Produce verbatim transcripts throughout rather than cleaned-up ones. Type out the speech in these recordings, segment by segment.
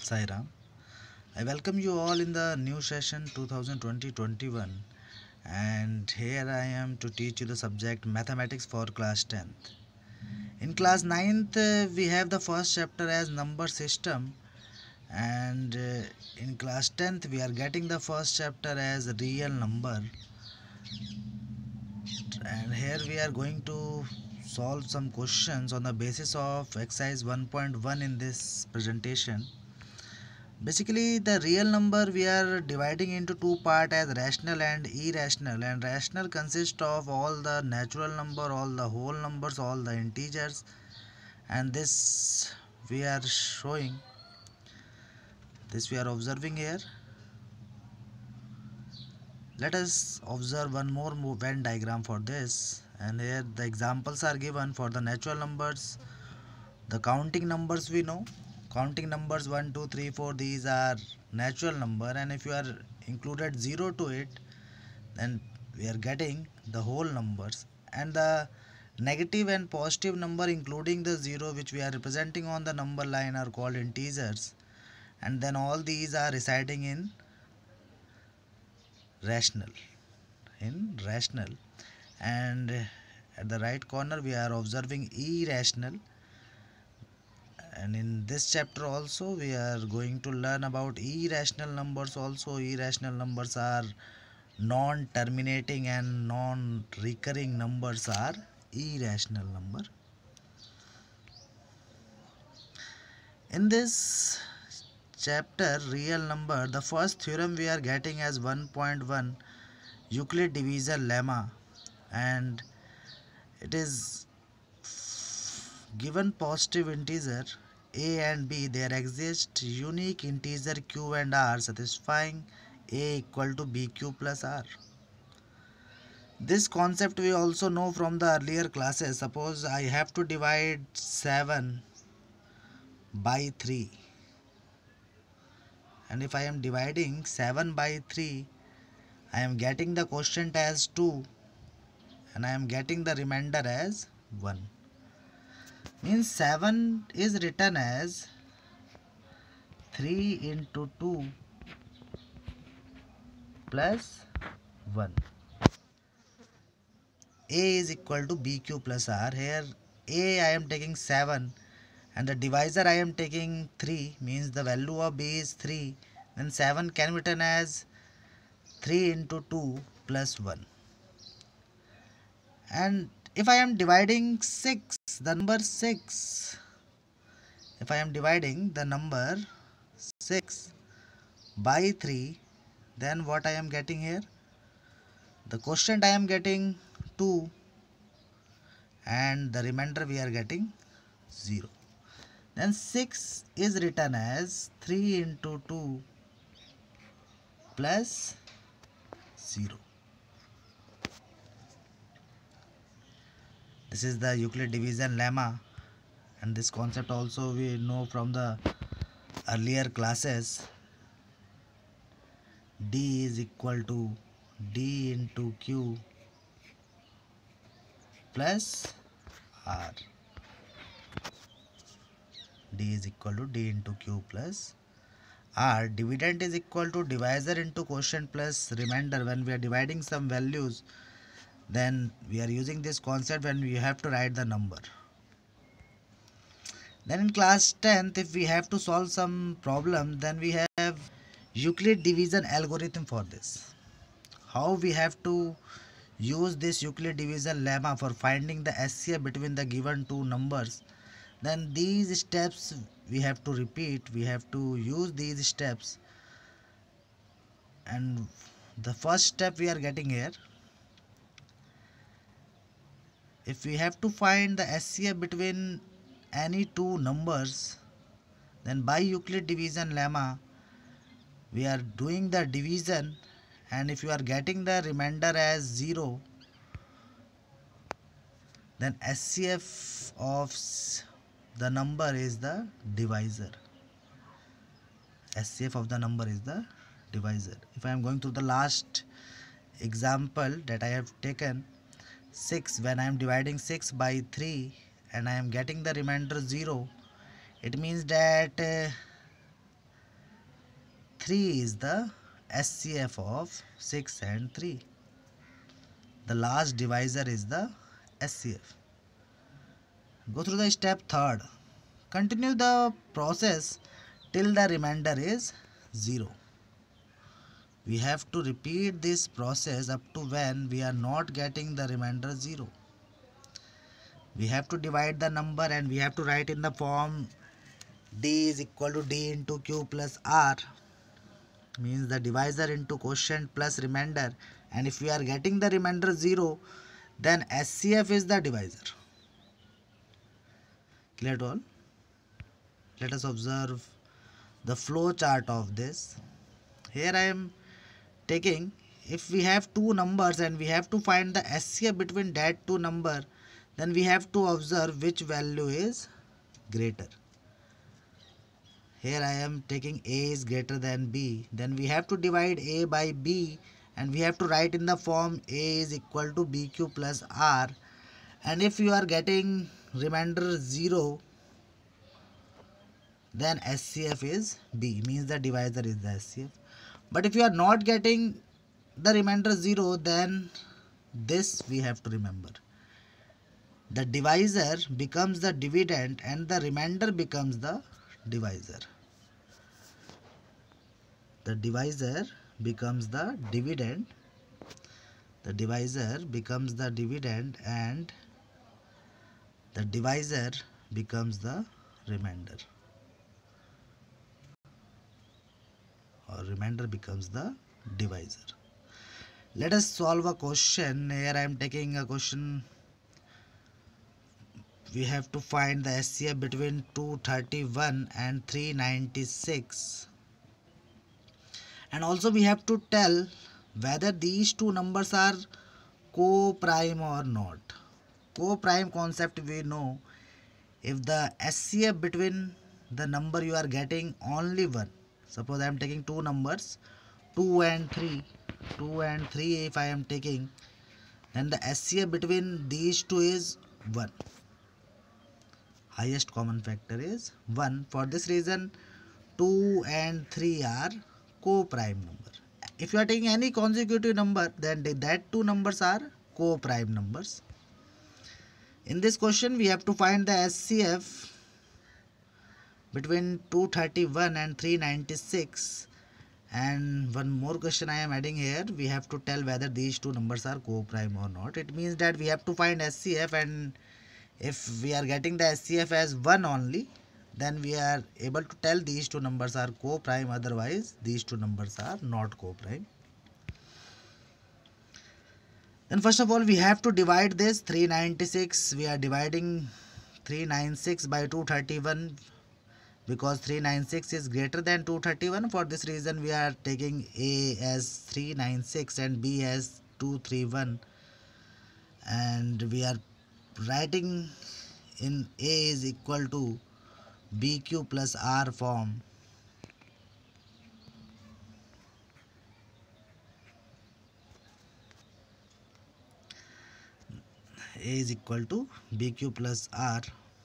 Sai Ram. I welcome you all in the new session two thousand twenty twenty-one, and here I am to teach you the subject mathematics for class tenth. In class ninth uh, we have the first chapter as number system, and uh, in class tenth we are getting the first chapter as real number, and here we are going to solve some questions on the basis of exercise one point one in this presentation. Basically, the real number we are dividing into two part as rational and irrational, and rational consists of all the natural number, all the whole numbers, all the integers, and this we are showing, this we are observing here. Let us observe one more Venn diagram for this, and here the examples are given for the natural numbers. The counting numbers we know, counting numbers one two three four, these are natural number, and if you are included zero to it, then we are getting the whole numbers. And the negative and positive number including the zero which we are representing on the number line are called integers, and then all these are residing in rational in rational and at the right corner we are observing irrational. And in this chapter also we are going to learn about irrational numbers also. Irrational numbers are non-terminating and non-recurring numbers are irrational number. In this chapter real number, the first theorem we are getting as one point one Euclid division lemma, and it is given positive integer a and b, there exist unique integer q and r satisfying a equal to bq plus r. This concept we also know from the earlier classes. Suppose I have to divide seven by three, and if I am dividing seven by three, I am getting the quotient as two and I am getting the remainder as one. Means seven is written as three into two plus one. A is equal to bq plus r. Here a I am taking seven and the divisor I am taking three, means the value of b is three. Then seven can be written as three into two plus one. And if I am dividing six, the number six, if I am dividing the number six by three, then what I am getting here? The quotient I am getting two and the remainder we are getting zero. Then six is written as three into two plus zero. This is the Euclid division lemma, and this concept also we know from the earlier classes. D is equal to D into Q plus R. D is equal to D into Q plus R. Dividend is equal to divisor into quotient plus remainder. When we are dividing some values, then we are using this concept when we have to write the number. Then in class tenth, if we have to solve some problem, then we have Euclid division algorithm for this. How we have to use this Euclid division lemma for finding the S C F between the given two numbers. Then these steps we have to repeat, we have to use these steps. And the first step we are getting here, if we have to find the S C F between any two numbers, then by Euclid division lemma we are doing the division, and if you are getting the remainder as zero, then S C F of the number is the divisor. S C F of the number is the divisor. If I am going to the last example that I have taken, six, when I am dividing six by three and I am getting the remainder zero, it means that uh, three is the S C F of six and three. The last divisor is the S C F. Go through the step third. Continue the process till the remainder is zero. We have to repeat this process up to when we are not getting the remainder zero. We have to divide the number and we have to write in the form D is equal to D into Q plus R, means the divisor into quotient plus remainder, and if we are getting the remainder zero, then S C F is the divisor. Clear to all? Let us observe the flow chart of this. Here I am taking, if we have two numbers and we have to find the S C F between that two number, then we have to observe which value is greater. Here I am taking A is greater than B, then we have to divide A by B and we have to write in the form A is equal to B Q plus R, and if you are getting remainder zero, then S C F is B, means the divisor is the S C F. But if you are not getting the remainder zero, then this we have to remember. The divisor becomes the dividend and the remainder becomes the divisor. The divisor becomes the dividend. The divisor becomes the dividend and the divisor becomes the remainder. Or remainder becomes the divisor. Let us solve a question. Here I am taking a question. We have to find the S C F between two thirty-one and three ninety-six. And also we have to tell whether these two numbers are co-prime or not. Co-prime concept we know. If the S C F between the number you are getting only one. Suppose I am taking two numbers, two and three. two and three if I am taking, then the S C F between these two is one. Highest common factor is one. For this reason, two and three are co-prime number. If you are taking any consecutive number, then that two numbers are co-prime numbers. In this question, we have to find the S C F between two thirty-one and three ninety-six. And one more question I am adding here. We have to tell whether these two numbers are co-prime or not. It means that we have to find S C F, and if we are getting the S C F as one only, then we are able to tell these two numbers are co-prime. Otherwise, these two numbers are not co-prime. Then first of all, we have to divide this three ninety-six. We are dividing three ninety-six by two thirty-one. Because three ninety-six is greater than two thirty-one, for this reason we are taking A as three ninety-six and B as two thirty-one, and we are writing in A is equal to B Q plus R form. A is equal to B Q plus R.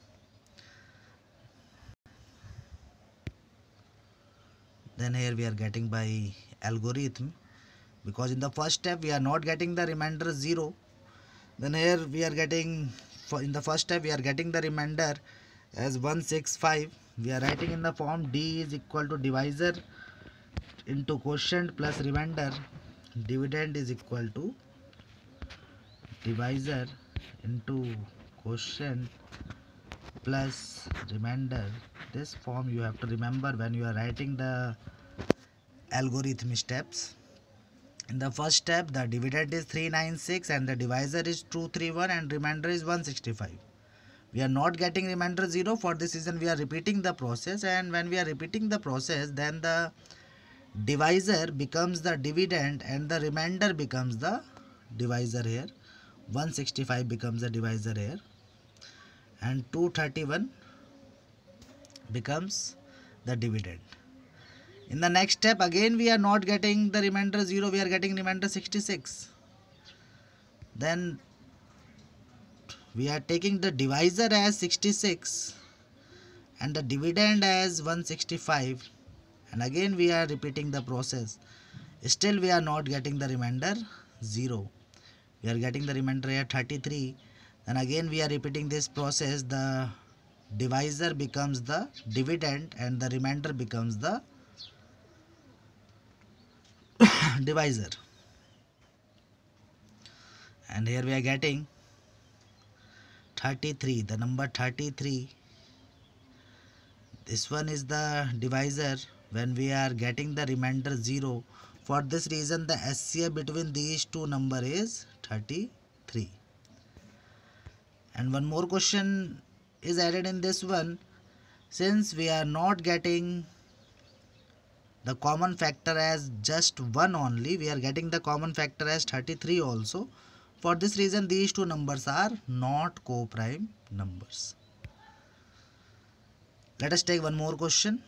Then here we are getting by algorithm, because in the first step we are not getting the remainder zero. Then here we are getting, in the first step we are getting the remainder as one sixty-five. We are writing in the form D is equal to divisor into quotient plus remainder. Dividend is equal to divisor into quotient plus remainder. This form you have to remember when you are writing the algorithm steps. In the first step, the dividend is three ninety-six and the divisor is two thirty-one and remainder is one sixty-five. We are not getting remainder zero. For this reason we are repeating the process, and when we are repeating the process, then the divisor becomes the dividend and the remainder becomes the divisor here. one sixty-five becomes the divisor here and two thirty-one becomes the dividend. In the next step, again we are not getting the remainder zero, we are getting remainder sixty-six. Then we are taking the divisor as sixty-six and the dividend as one sixty-five, and again we are repeating the process. Still we are not getting the remainder zero. We are getting the remainder here thirty-three. Then again we are repeating this process. The divisor becomes the dividend and the remainder becomes the divisor. And here we are getting thirty-three. The number thirty-three. This one is the divisor when we are getting the remainder zero. For this reason the S C F between these two number is thirty-three. And one more question is added in this one. Since we are not getting the common factor as just one only, we are getting the common factor as thirty-three also. For this reason these two numbers are not co-prime numbers. Let us take one more question.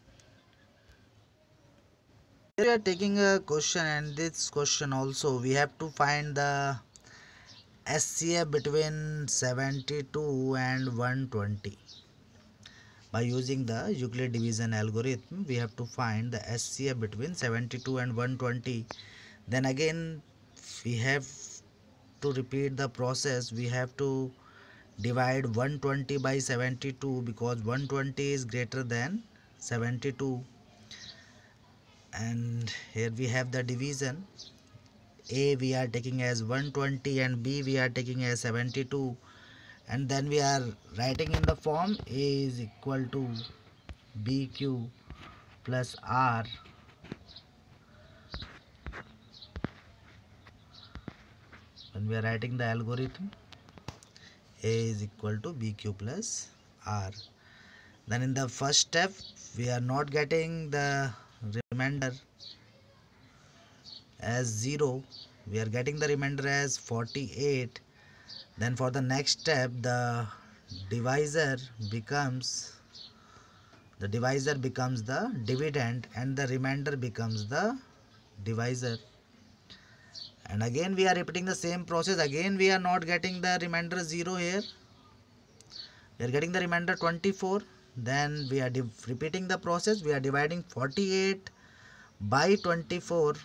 Here we are taking a question, and this question also we have to find the S C F between seventy-two and one hundred twenty. By using the Euclid division algorithm, we have to find the S C F between seventy-two and one hundred twenty. Then again we have to repeat the process. We have to divide one hundred twenty by seventy-two because one hundred twenty is greater than seventy-two. And here we have the division. A we are taking as one hundred twenty and B we are taking as seventy-two, and then we are writing in the form A is equal to B Q plus R when we are writing the algorithm. A is equal to B Q plus R. Then in the first step we are not getting the remainder as zero, we are getting the remainder as forty-eight. Then for the next step the divisor becomes the divisor becomes the dividend and the remainder becomes the divisor. And again we are repeating the same process. Again we are not getting the remainder zero here, we are getting the remainder twenty-four. Then we are repeating the process. We are dividing forty-eight by twenty-four,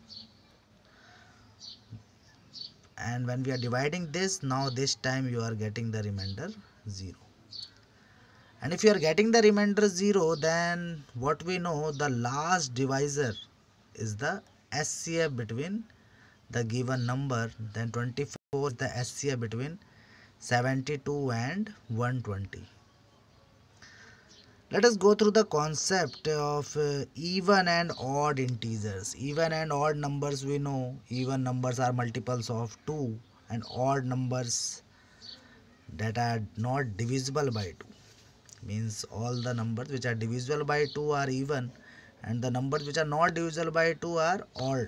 and when we are dividing this, now this time you are getting the remainder zero. And if you are getting the remainder zero, then what we know, the last divisor is the S C F between the given number. Then twenty-four is the S C F between seventy-two and one hundred twenty. Let us go through the concept of uh, even and odd integers. Even and odd numbers, we know even numbers are multiples of two, and odd numbers that are not divisible by two. Means all the numbers which are divisible by two are even, and the numbers which are not divisible by two are odd.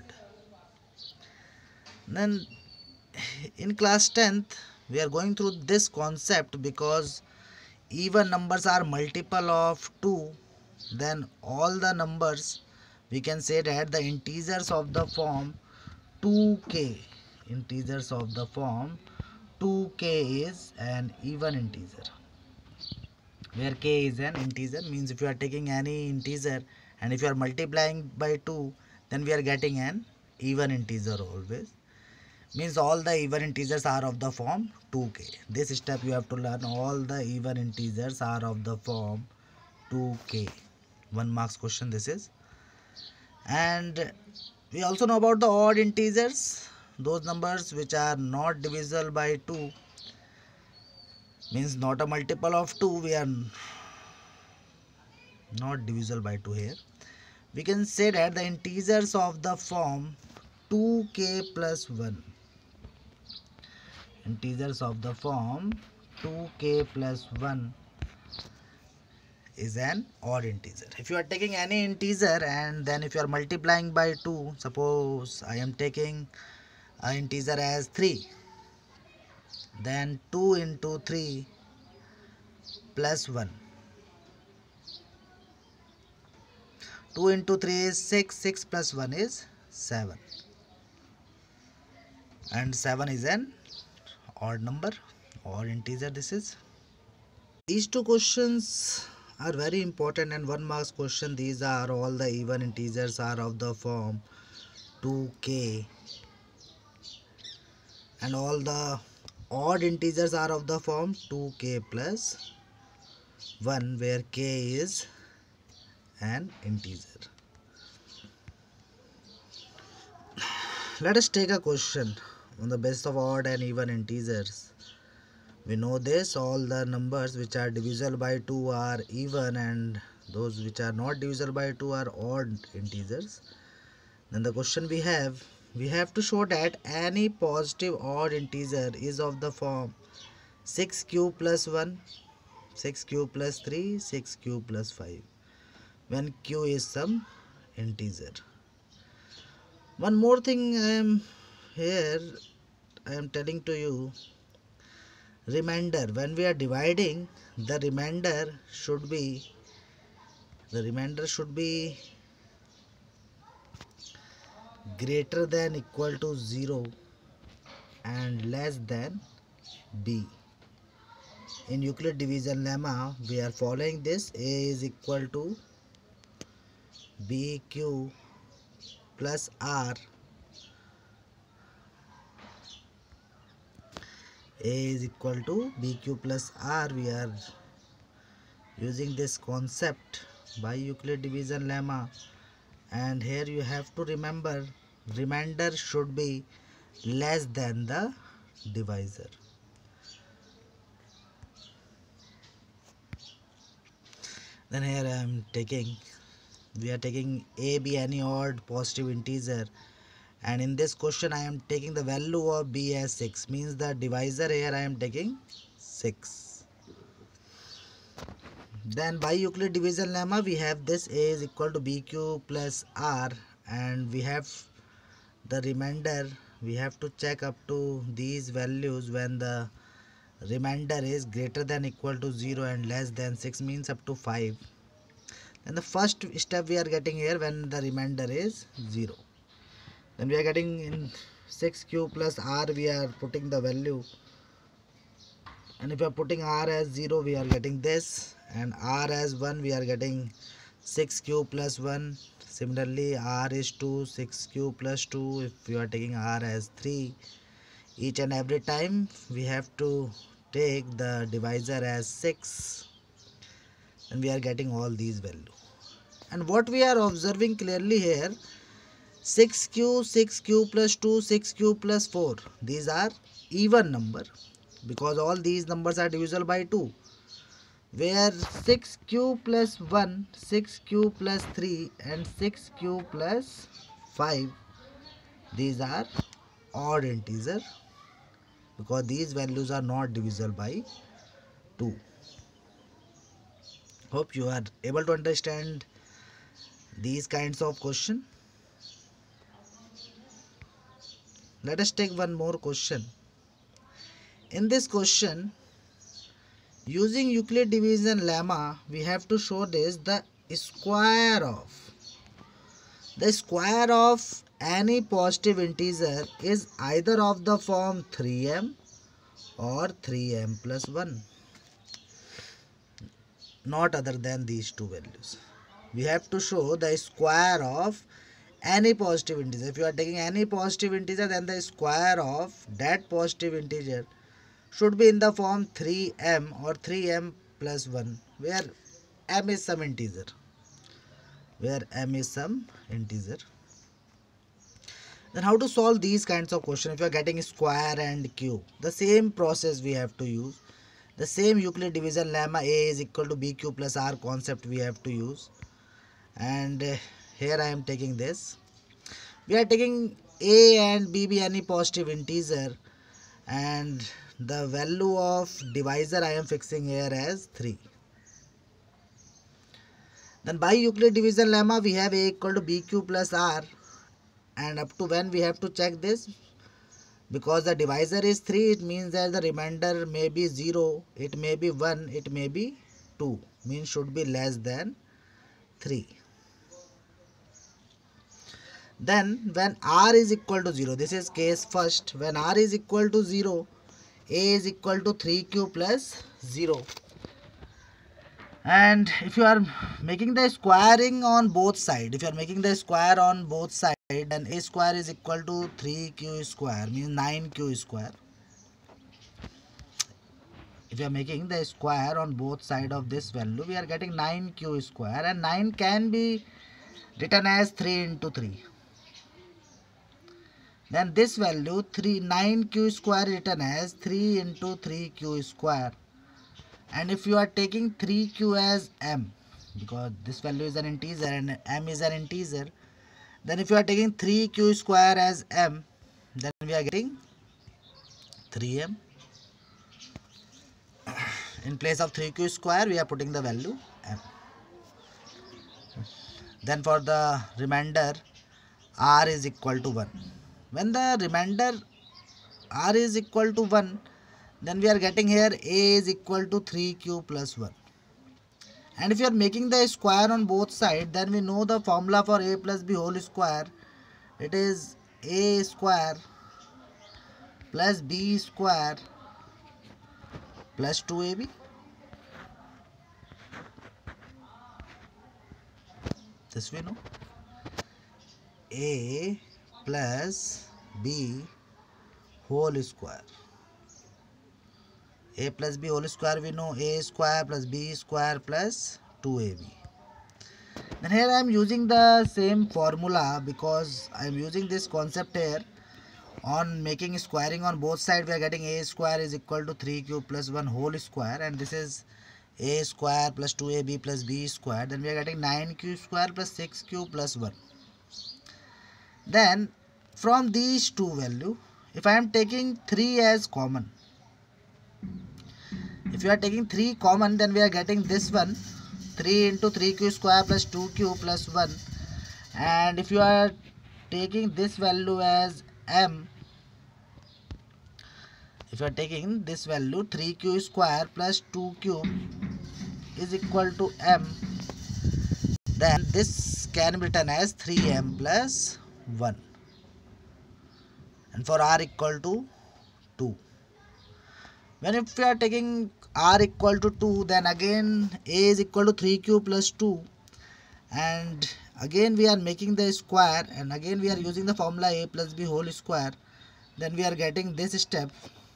Then in class tenth we are going through this concept because even numbers are multiple of two, then all the numbers we can say that the integers of the form two k, integers of the form two k is an even integer, where k is an integer. Means if you are taking any integer and if you are multiplying by two, then we are getting an even integer always. Means all the even integers are of the form two k. This step you have to learn. All the even integers are of the form two k. One marks question this is. And we also know about the odd integers. Those numbers which are not divisible by two, means not a multiple of two, we are not divisible by two here. We can say that the integers of the form two k plus one, integers of the form two k plus one is an odd integer. If you are taking any integer and then if you are multiplying by two, suppose I am taking an integer as three, then two into three plus one, two into three is six, six plus one is seven, and seven is an odd number, odd integer this is. These two questions are very important and one marks question. These are all the even integers are of the form two k, and all the odd integers are of the form two k plus one, where k is an integer. Let us take a question on the basis of odd and even integers. We know this, all the numbers which are divisible by two are even and those which are not divisible by two are odd integers. Then the question we have, we have to show that any positive odd integer is of the form six q plus one, six q plus three, six q plus five, when q is some integer. One more thing I am here, I am telling to you, remainder, when we are dividing, the remainder should be the remainder should be greater than equal to zero and less than b. In Euclid division lemma, we are following this. A is equal to bq plus r. A is equal to bq plus r. We are using this concept by Euclid division lemma, and here you have to remember remainder should be less than the divisor. Then here I am taking, we are taking a, b, any odd positive integer, and in this question I am taking the value of b as six, means the divisor here I am taking six. Then by Euclid division lemma we have this, a is equal to bq plus r, and we have the remainder, we have to check up to these values when the remainder is greater than equal to zero and less than six, means up to five. Then the first step we are getting here when the remainder is zero. Then we are getting in six q plus r, we are putting the value, and if we are putting r as zero we are getting this, and r as one we are getting six q plus one. Similarly r is two, six q plus two. If we are taking r as three, each and every time we have to take the divisor as six, and we are getting all these values. And what we are observing clearly here, six q, six q plus two, six q plus four, these are even number because all these numbers are divisible by two, where six q plus one, six q plus three and six q plus five, these are odd integer because these values are not divisible by two. Hope you are able to understand these kinds of question. Let us take one more question. In this question, using Euclid division lemma, we have to show this, the square of the square of any positive integer is either of the form three m or three m plus one, not other than these two values. We have to show the square of any positive integer. If you are taking any positive integer, then the square of that positive integer should be in the form three m or three m plus one, where m is some integer. Where m is some integer. Then how to solve these kinds of questions if you are getting square and cube? The same process we have to use. The same Euclid division lemma, a is equal to bq plus r concept we have to use. And uh, here I am taking this. We are taking a and b be any positive integer, and the value of divisor I am fixing here as three. Then by Euclid division lemma we have a equal to bq plus r, and up to when we have to check this, because the divisor is three, it means that the remainder may be zero, it may be one, it may be two, means should be less than three. Then when r is equal to zero, this is case first, when r is equal to zero, a is equal to three q plus zero, And if you are making the squaring on both sides, if you are making the square on both sides, then a square is equal to three q square, means nine q square. If you are making the square on both sides of this value, we are getting nine q square, and nine can be written as three into three. Then this value three nine q square written as three into three q square. And if you are taking three q as m, because this value is an integer and m is an integer, then if you are taking three q square as m, then we are getting three m. In place of three q square, we are putting the value m. Then for the remainder, r is equal to one. When the remainder r is equal to one, then we are getting here a is equal to three q plus one. And if you are making the square on both sides, then we know the formula for a plus b whole square. It is a square plus b square plus two a b. This we know. A plus b whole square. A plus b whole square we know, a square plus b square plus two a b. Then here I am using the same formula because I am using this concept here. On making squaring on both sides, we are getting a square is equal to three q plus one whole square, and this is a square plus two a b plus b square. Then we are getting nine q square plus six q plus one. Then from these two values, if I am taking three as common, if you are taking three common, then we are getting this one, three into three q square plus two q plus one. And if you are taking this value as m, if you are taking this value three q square plus two q is equal to m, then this can be written as three m plus one. And for r equal to two. When if we are taking r equal to two, then again a is equal to three q plus two. And again we are making the square, and again we are using the formula a plus b whole square. Then we are getting this step.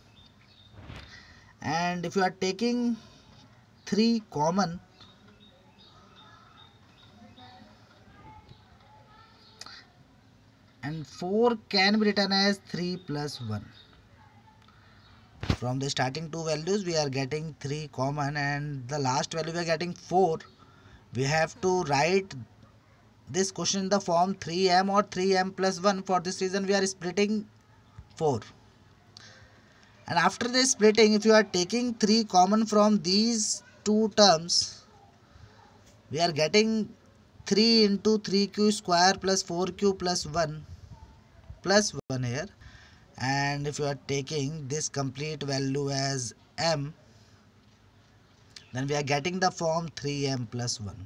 And if you are taking three common, and four can be written as three plus one. From the starting two values, we are getting three common, and the last value we are getting four. We have to write this question in the form three m or three m plus one. For this reason, we are splitting four. And after this splitting, if you are taking three common from these two terms, we are getting three into three q square plus four q plus one plus one here. And if you are taking this complete value as m, then we are getting the form three m plus one.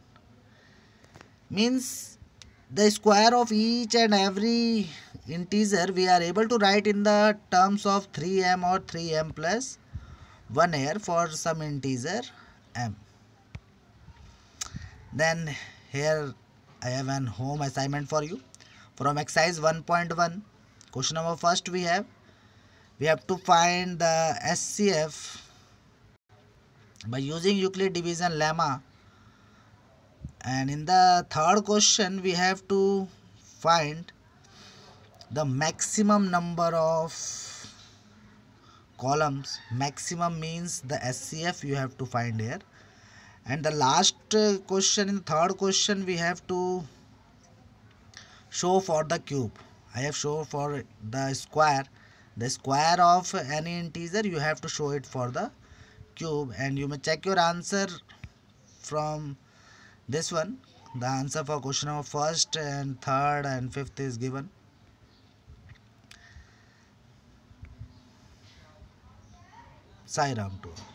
Means the square of each and every integer we are able to write in the terms of three m or three m plus one here for some integer m. Then here I have an home assignment for you. From exercise one point one, question number first we have we have to find the S C F by using Euclid division lemma. And in the third question, we have to find the maximum number of columns. Maximum means the S C F you have to find here. And the last question, in the third question, we have to show for the cube. I have shown for the square. The square of any integer, you have to show it for the cube. And you may check your answer from this one. The answer for question number first and third and fifth is given. Sai Ram to all.